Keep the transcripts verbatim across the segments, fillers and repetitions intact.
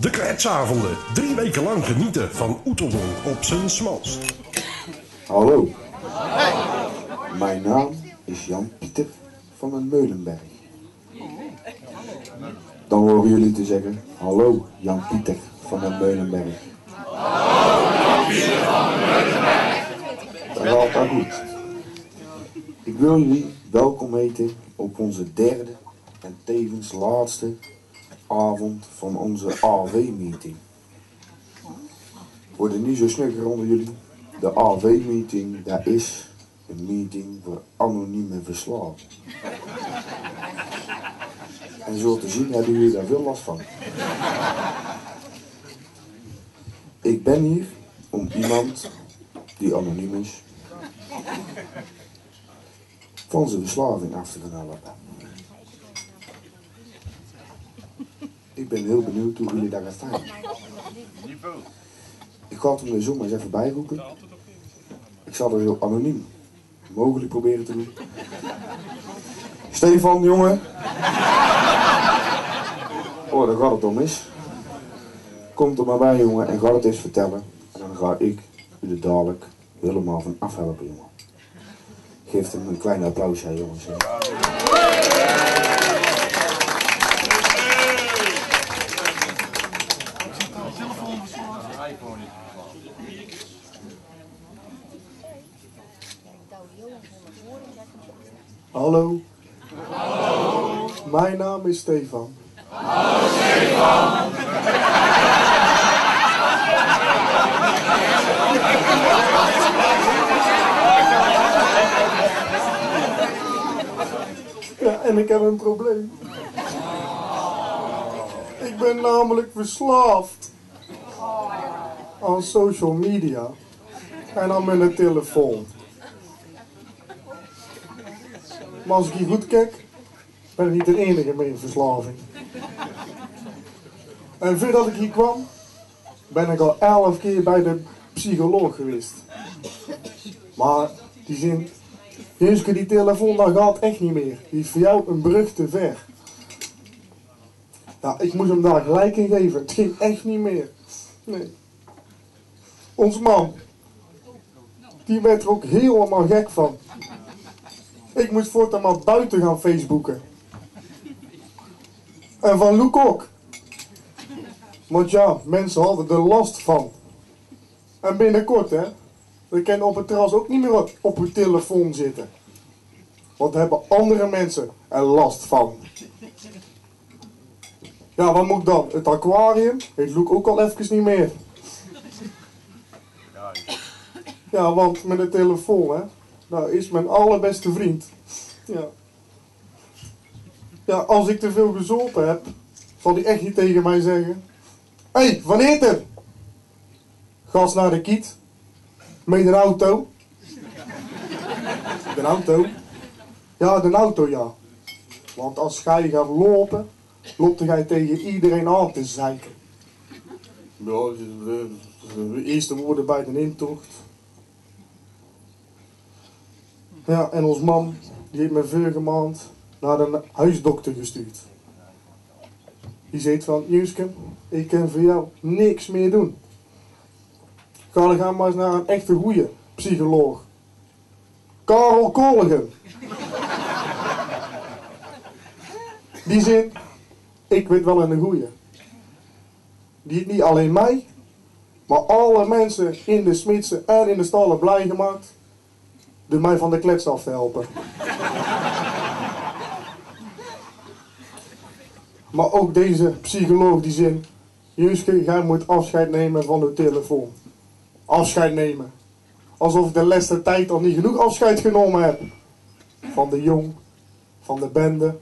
De kletsavonden. Drie weken lang genieten van Oeteldonk op zijn smalst. Hallo. Mijn naam is Jan Pieter van den Meulenberg. Dan horen jullie te zeggen, hallo Jan Pieter van den Meulenberg. Hallo Jan Pieter van den Meulenberg. Dat gaat dat goed. Ik wil jullie welkom heten op onze derde en tevens laatste avond van onze A V-meeting. Worden niet zo snugger onder jullie. De A V-meeting, dat is een meeting voor anonieme verslagen. En zo te zien hebben jullie daar veel last van. Ik ben hier om iemand die anoniem is van zijn verslaving af te gaan helpen. Ik ben heel benieuwd hoe jullie daar gaan staan. Ik ga het hem de zomer eens even bijroepen. Ik zal er zo anoniem mogelijk proberen te doen. Stefan, jongen. Oh, daar gaat het om mis. Kom er maar bij, jongen, en ga het eens vertellen. En dan ga ik u er dadelijk helemaal van afhelpen, jongen. Geef hem een klein applaus, hè, jongens. Hallo. Hallo. Mijn naam is Stefan. Hallo Stefan. Ja, en ik heb een probleem. Ik ben namelijk verslaafd aan social media en aan mijn telefoon. Maar als ik hier goed kijk, ben ik niet de enige met een verslaving. En voordat ik hier kwam, ben ik al elf keer bij de psycholoog geweest. Maar die zin, Jezuske, die telefoon, dat gaat echt niet meer. Die is voor jou een brug te ver. Nou, ik moest hem daar gelijk in geven. Het ging echt niet meer. Nee. Ons man, die werd er ook helemaal gek van. Ik moest voortaan maar buiten gaan Facebooken. En van Loek ook. Want ja, mensen hadden er last van. En binnenkort, hè. We kunnen op het terras ook niet meer op uw telefoon zitten. Want hebben andere mensen er last van. Ja, wat moet ik dan? Het aquarium heeft Loek ook al even niet meer. Ja, want met de telefoon, hè. Nou, is mijn allerbeste vriend. Ja. Ja, als ik te veel gezopen heb, zal hij echt niet tegen mij zeggen. Hé, hey, Van Eten! Gas naar de kiet. Met een auto. De auto? Ja, de auto, ja. Want als jij gaat lopen, loopt jij tegen iedereen aan te zeiken. Ja, de, de, de eerste woorden bij de intocht. Ja, en ons man, die heeft me vorige maand naar een huisdokter gestuurd. Die zegt van, Jezuske, ik kan voor jou niks meer doen. Ga dan gaan maar eens naar een echte goeie psycholoog. Karel Kollegen. Die zin, ik weet wel een goeie. Die heeft niet alleen mij, maar alle mensen in de smidse en in de stallen blij gemaakt door mij van de klets af te helpen. Maar ook deze psycholoog die zin, Jezuske, jij moet afscheid nemen van uw telefoon. Afscheid nemen. Alsof ik de laatste tijd al niet genoeg afscheid genomen heb. Van de jong, van de bende.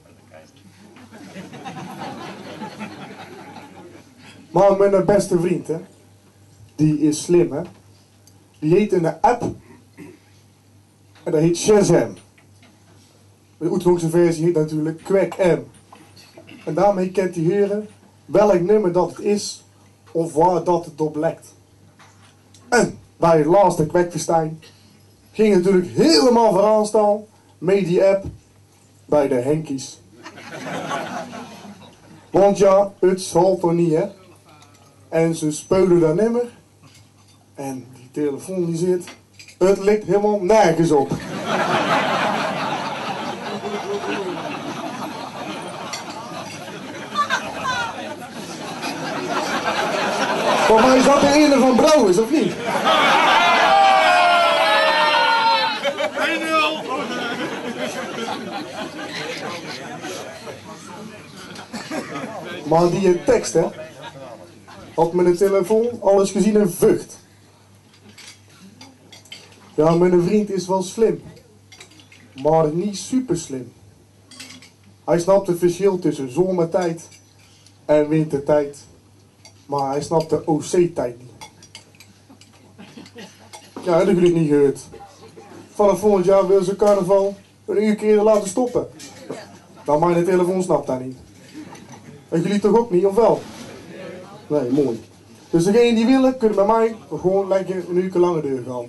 Maar mijn beste vriend, hè, die is slim, hè. Die heet in de app, en dat heet Shazam. De Oeteldonksche versie heet natuurlijk Kwek M. En daarmee kent hij horen welk nummer dat het is, of waar dat het op lekt. En bij het laatste kwekfestijn ging het natuurlijk helemaal vooraan staan met die app bij de Henkies. Want ja, het zal toch niet, hè? En ze speulen daar nimmer. En die telefoon die zit. Het ligt helemaal nergens op. Voor mij is dat de ene van Brouwers, of niet? Maar die tekst, hè, had met de telefoon alles gezien in vucht. Ja, mijn vriend is wel slim, maar niet super slim. Hij snapt het verschil tussen zomertijd en wintertijd, maar hij snapt de O C-tijd niet. Ja, dat heb ik niet gehoord. Vanaf volgend jaar wil ze carnaval een uur keer laten stoppen. Nou, mijn telefoon snapt dat niet. En jullie toch ook niet, of wel? Nee, mooi. Dus degenen die willen, kunnen bij mij gewoon lekker een uur langer deur gaan.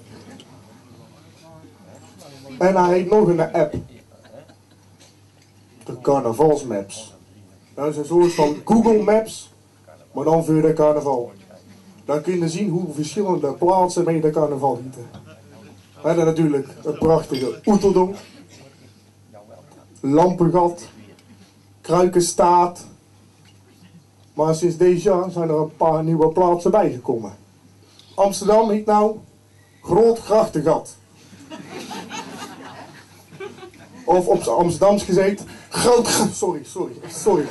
En hij heeft nog een app. De carnavalsmaps. Dat is een soort van Google Maps, maar dan voor de carnaval. Dan kun je zien hoe verschillende plaatsen mee de carnaval gieten. We hebben natuurlijk een prachtige Oeteldonk, Lampengat, Kruikenstaat. Maar sinds deze jaar zijn er een paar nieuwe plaatsen bijgekomen. Amsterdam heet nou Groot Grachtengat. Of op z'n Amsterdams gezegd, groot... Sorry, sorry, sorry.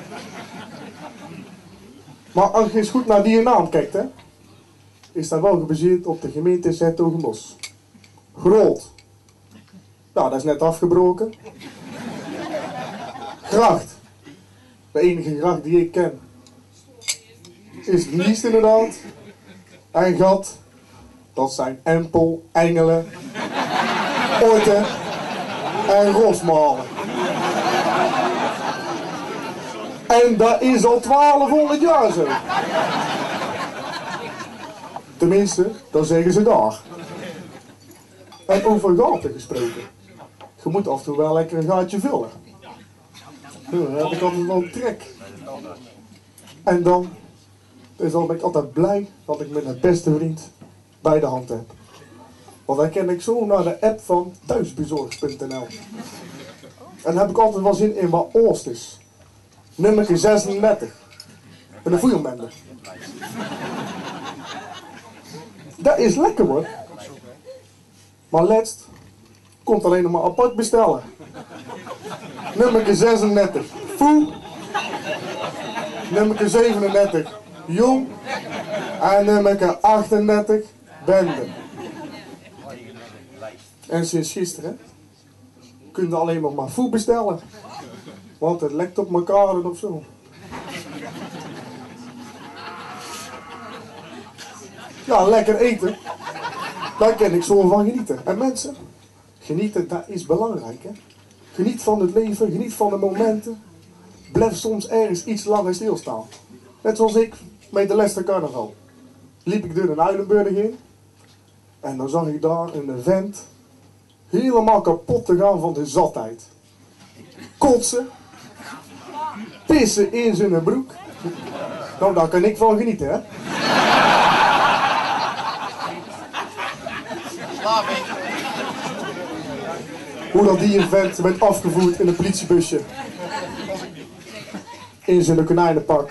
Maar als je eens goed naar die naam kijkt, hè, is dat wel gebaseerd op de gemeente 's-Hertogenbosch. Groot. Nou, dat is net afgebroken. Gracht. De enige gracht die ik ken is Liest inderdaad. En Gat. Dat zijn Empel, Engelen, Orten en Rosmalen. En dat is al twaalfhonderd jaar zo. Tenminste, dat zeggen ze daar. En over gaten gesproken. Je moet af en toe wel lekker een gaatje vullen. Dan heb ik altijd wel trek. En dan, dus dan ben ik altijd blij dat ik met mijn beste vriend bij de hand heb. Want dan ken ik zo naar de app van thuisbezorgd punt n l. En dan heb ik altijd wel zin in wat oosters. Nummer zesendertig. Met een voedelbender. Dat is lekker hoor. Maar letst komt alleen nog maar apart bestellen. Nummer zesendertig. Foe. Nummer zevenendertig. Jong. En nummer achtendertig. Bende. En sinds gisteren kun je alleen nog maar foe bestellen. Want het lekt op elkaar of zo. Ja, lekker eten. Daar kan ik zo van genieten. En mensen, genieten, dat is belangrijk, hè. Geniet van het leven, geniet van de momenten. Blijf soms ergens iets langer stilstaan. Net zoals ik met de Leicester Carnaval. Liep ik door een Uilenburg in. En dan zag ik daar een vent helemaal kapot te gaan van de zatheid. Kotsen. Pissen in zijn broek. Nou, daar kan ik van genieten, hè. Hoe dat die vent werd afgevoerd in een politiebusje. In zijn konijnenpak.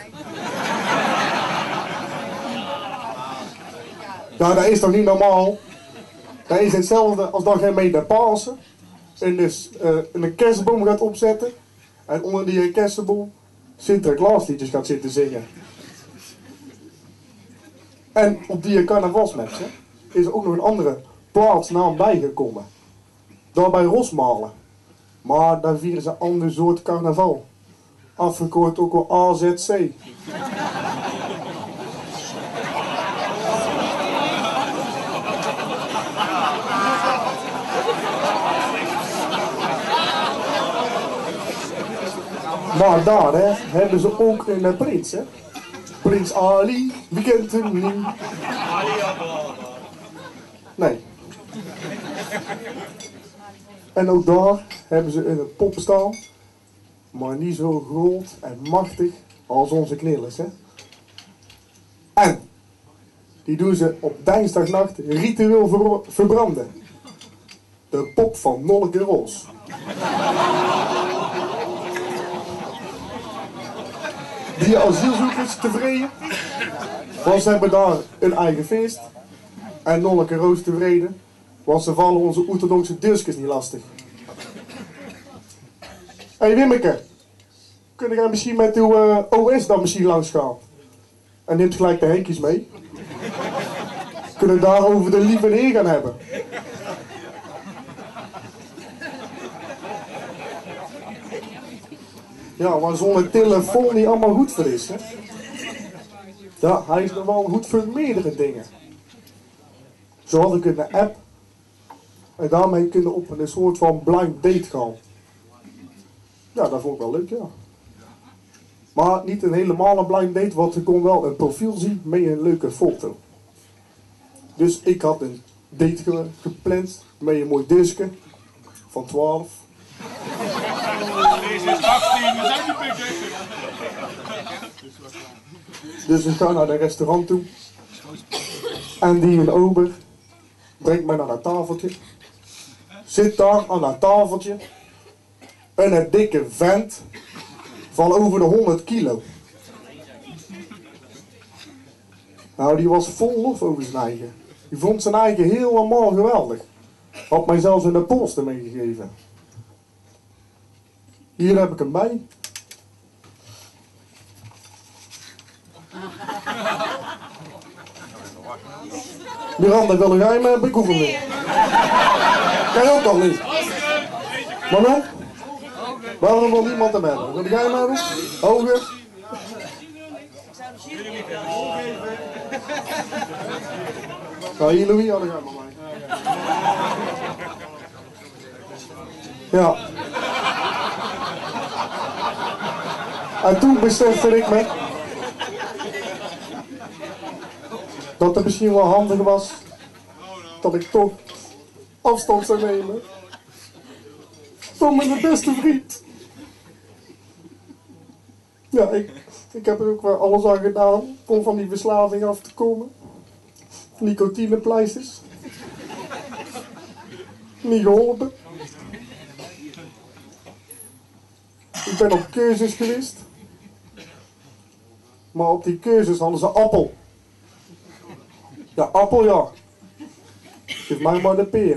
Nou, dat is toch niet normaal? Dat is hetzelfde als dat jij mee de Pasen en dus, uh, een kerstboom gaat opzetten. En onder die kerstboom Sinterklaasliedjes gaat zitten zingen. En op die carnavalsmaps is er ook nog een andere plaatsnaam bijgekomen. Daar bij Rosmalen. Maar daar vieren ze een ander soort carnaval. Afgekort ook wel A Z C. Maar daar hè, hebben ze ook een prins, hè. Prins Ali, wie kent hem niet? Nee. En ook daar hebben ze een pop staan, maar niet zo groot en machtig als onze knillers, hè. En die doen ze op dinsdagnacht ritueel ver verbranden. De pop van Nolke Roos. Die asielzoekers tevreden, want ze hebben daar een eigen feest. En Nolke Roos tevreden, want ze vallen onze orthodoxe deurskes niet lastig. Hé hey, Wimmeke, kun jij misschien met uw uh, O S dan misschien langs gaan? En neemt gelijk de Henkies mee. Kunnen we daar over de lieve heer gaan hebben. Ja, maar zo'n telefoon niet allemaal goed voor is, hè? Ja, hij is nog wel goed voor meerdere dingen. Zo had ik een app. En daarmee kunnen op een soort van blind date gaan. Ja, dat vond ik wel leuk, ja. Maar niet een helemaal blind date, want ik kon wel een profiel zien met een leuke foto. Dus ik had een date ge gepland met een mooi disje van twaalf. Deze is achttien, we zijn niet meer. Dus ik ga naar een restaurant toe. En die een ober brengt mij naar dat tafeltje. Zit daar aan dat tafeltje. En een dikke vent van over de honderd kilo. Nou, die was vol lof over zijn eigen. Die vond zijn eigen helemaal geweldig. Had mij zelfs een poster meegegeven. Hier heb ik hem bij. Miranda, wil jij hem hebben? Ik hoef hem niet. Jij ook al niet. Mannen? Waarom wil niemand hem hebben? Wil jij hem hebben? Hoger? Nou, hier Louis, hadden jij maar mij. Ja. En toen besefte ik me dat het misschien wel handig was dat ik toch afstand zou nemen van mijn beste vriend. Ja, ik, ik heb er ook wel alles aan gedaan om van die verslaving af te komen. Nicotinepleisters. Niet geholpen. Ik ben op cursus geweest. Maar op die cursus hadden ze appel. Ja, appel ja. Geef mij maar de peer.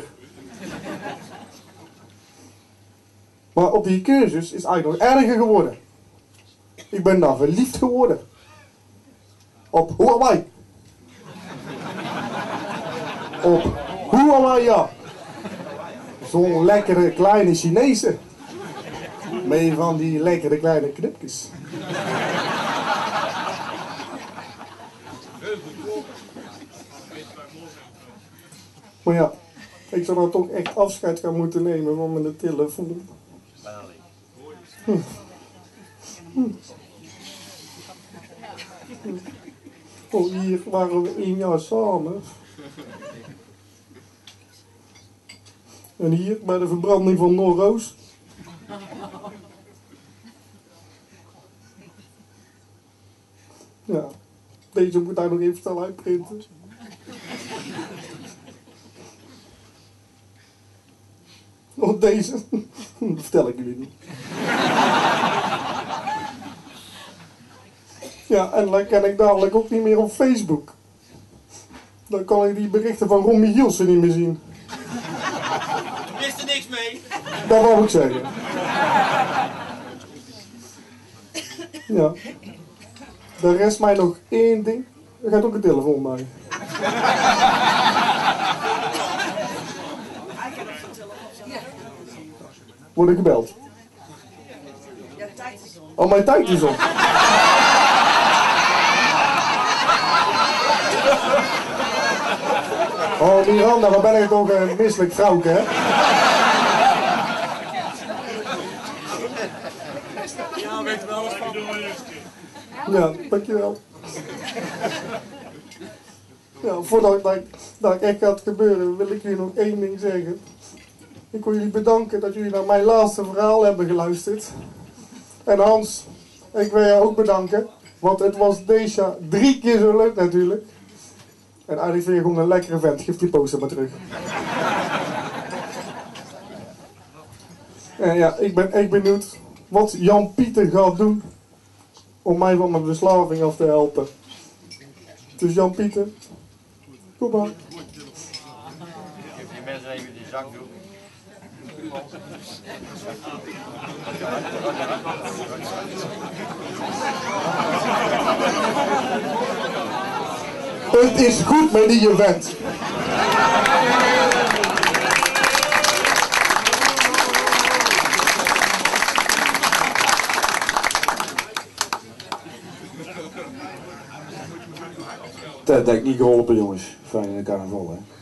Maar op die cursus is eigenlijk nog erger geworden. Ik ben daar verliefd geworden. Op Huawei. Op Huawei, ja. Zo'n lekkere kleine Chinese. Met van die lekkere kleine knipjes. Maar ja, ik zou dan toch echt afscheid gaan moeten nemen van mijn telefoon. Hm. Hm. Oh, hier waren we één jaar samen. En hier bij de verbranding van Noorroos. Ja, deze moet daar nog even snel uitprinten. Oh, deze. Dat vertel ik jullie niet. Ja, en dan kan ik dadelijk ook niet meer op Facebook. Dan kan ik die berichten van Ron Michielsen niet meer zien. Er is er niks mee. Dat wou ik zeggen. Ja. Er rest mij nog één ding. Er gaat ook een telefoon bij. Word ik gebeld? Oh, mijn tijd is op. Oh, Miranda, wat ben ik toch een misselijk vrouwke, hè? Ja, weet er wel wat van. Ja, dankjewel. Ja, voordat dat, dat echt gaat gebeuren, wil ik jullie nog één ding zeggen. Ik wil jullie bedanken dat jullie naar mijn laatste verhaal hebben geluisterd. En Hans, ik wil jou ook bedanken, Want het was deze jaar drie keer zo leuk natuurlijk. En eigenlijk vind je gewoon een lekkere vent. Geef die poster maar terug. En ja, ik ben echt benieuwd wat Jan Pieter gaat doen om mij van mijn verslaving af te helpen. Dus Jan Pieter, kom maar. Geef die mensen even die zakdoek. Het is goed met die vent. Dat heb ik niet geholpen, jongens. Fijn in de carnaval, hè.